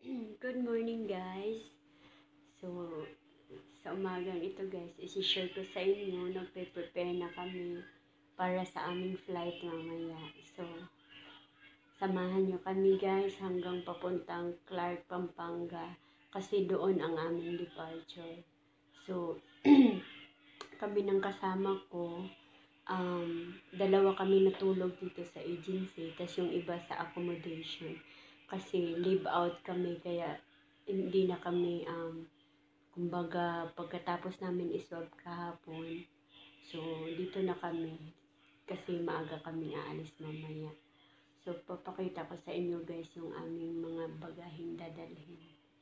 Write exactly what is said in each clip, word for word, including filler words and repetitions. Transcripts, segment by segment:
Good morning guys. So, sa umagang ito guys, isi-share ko sa inyo, nagpe-prepare na kami para sa aming flight mamaya. So, samahan nyo kami guys hanggang papuntang Clark, Pampanga kasi doon ang aming departure. So, kami ng kasama ko, um, dalawa kami natulog dito sa agency, tas yung iba sa accommodation. Kasi live out kami, kaya hindi na kami, um, kumbaga, pagkatapos namin iswab kahapon, so, dito na kami, kasi maaga kami aalis mamaya. So, papakita ko sa inyo guys yung aming mga bagaheng dadalhin.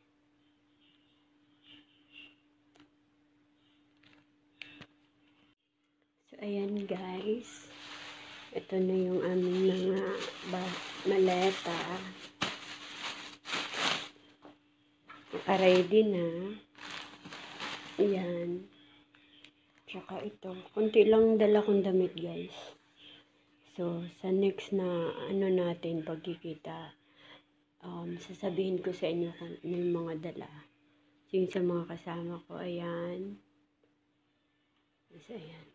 So, ayan guys, ito na yung aming mga maleta. Naka-ready na. Ayan. Tsaka ito. Kunti lang dala kong damit, guys. So, sa next na ano natin, pagkikita, um, sasabihin ko sa inyo kung ano yung mga dala. So, yung sa mga kasama ko, ayan. Yes, ayan.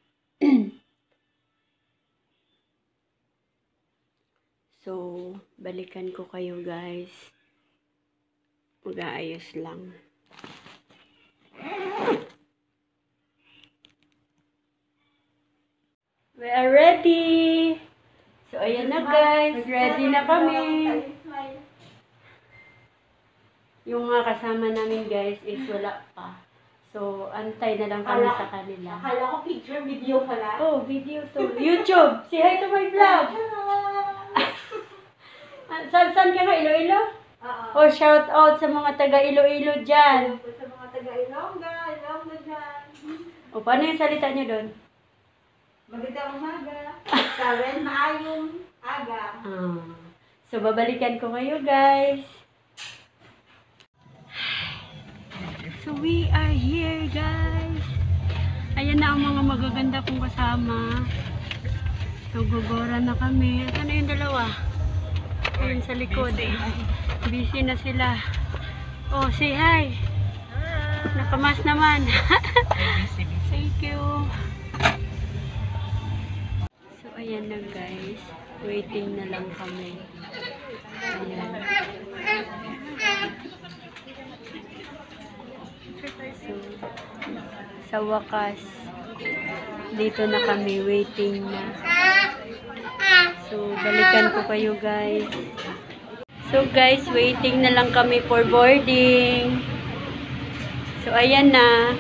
So, balikan ko kayo, guys. Mag-aayos lang. We are ready! So, ayan na guys. Ready na kami. Yung mga kasama namin guys is wala pa. So, antay na lang kami sa kanila. Akala ko picture, video pala. Oh, video to. YouTube! Say hi to my vlog! Saan saan ka nga? Iloilo? Oo. Oh, shout out sa mga taga Iloilo dyan. Sa mga taga Ilongga, Ilongga dyan. O, paano yung salita nyo doon? Magandang umaga. Karen, maayong aga. Ah. So, babalikan ko kayo, guys. So, we are here, guys. Ayan na ang mga magaganda kong kasama. So, gugora na kami. Ano yung dalawa? Ayun sa likod. Busy na sila. Oh, say hi. Nakamas naman. Thank you. So, ayan na guys. Waiting na lang kami. Ayan. So, sa wakas, dito na kami. Waiting na. So, balikan ko kayo guys. So guys, waiting na lang kami for boarding. So, ayan na.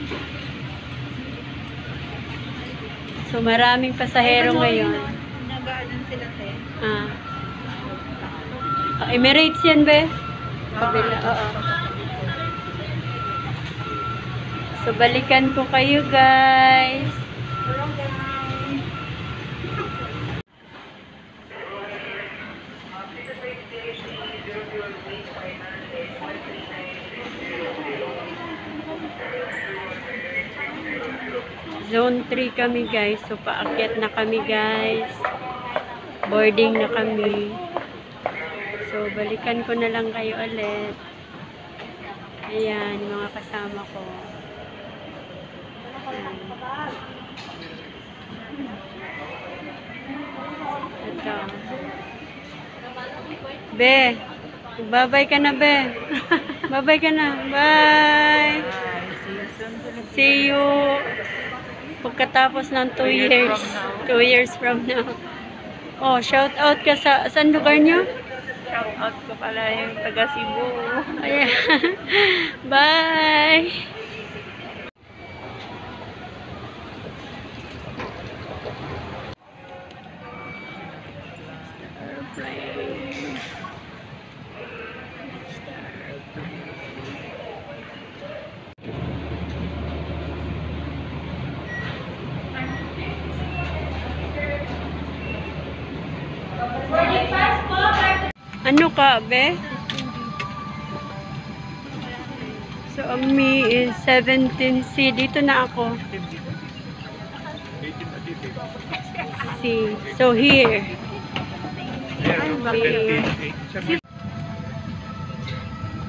So, maraming pasahero ngayon. Nag-aalan sila, te. Ah. Ah, Emirates yan, be? Kabila, oo. So, balikan ko kayo, guys. Zone three kami guys. So, paakyat na kami guys. Boarding na kami. So, balikan ko na lang kayo ulit. Ayan, mga kasama ko. Ayan. Ito. Be, bye-bye ka na, be. Bye-bye ka na. Bye. See you. Pagkatapos ng two years. two years from now. Oh, shout out ka sa saan lugar nyo? Shout out ko pala yung taga Cebu. Ayan. Bye! Ano ka, be? So, ang me is seventeen C. Dito na ako. C. So, here. Here.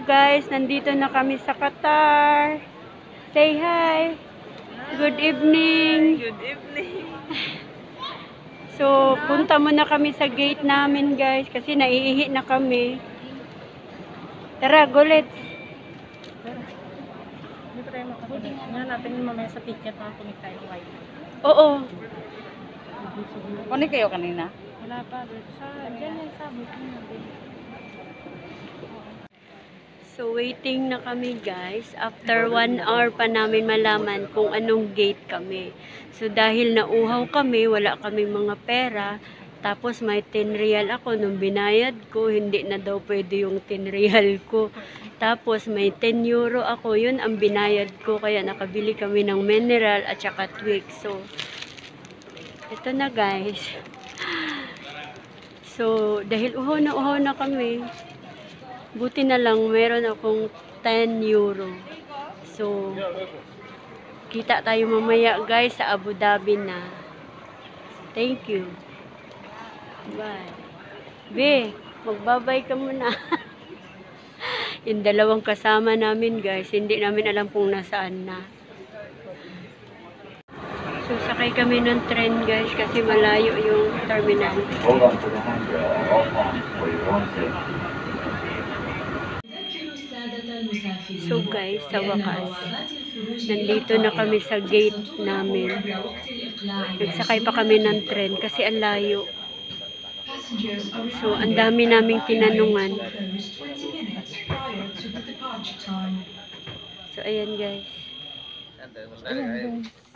guys, nandito na kami sa Qatar. Say hi. Good evening. Good evening. So, punta muna kami sa gate namin guys kasi naiihi na kami. Tara, go let's. Hindi pa tayo makakunik. Nga natin mamaya sa ticket makakunik tayo ng wifi. Oo. Kunik kayo kanina? Wala pa. Sa, dyan yan sa booking natin. So, waiting na kami guys. After one hour pa namin malaman kung anong gate kami. So, dahil nauhaw kami, wala kaming mga pera. Tapos, may ten real ako. Nung binayad ko, hindi na daw pwede yung ten real ko. Tapos, may ten euro ako. Yun ang binayad ko. Kaya, nakabili kami ng mineral at saka Twix. So, ito na guys. So, dahil uhaw na uhaw na kami, buti na lang, meron akong ten euro. So, kita tayo mamaya guys sa Abu Dhabi na. Thank you. Bye. Be, magbabay ka muna. Yung dalawang kasama namin guys, hindi namin alam kung nasaan na. So, sakay kami ng tren guys kasi malayo yung terminal. Hold on to the handrail at all times for your own safety. So guys, sa wakas, nandito na kami sa gate namin. Nagsakay pa kami ng tren kasi ang layo. So, ang dami naming tinanungan. So, ayan guys.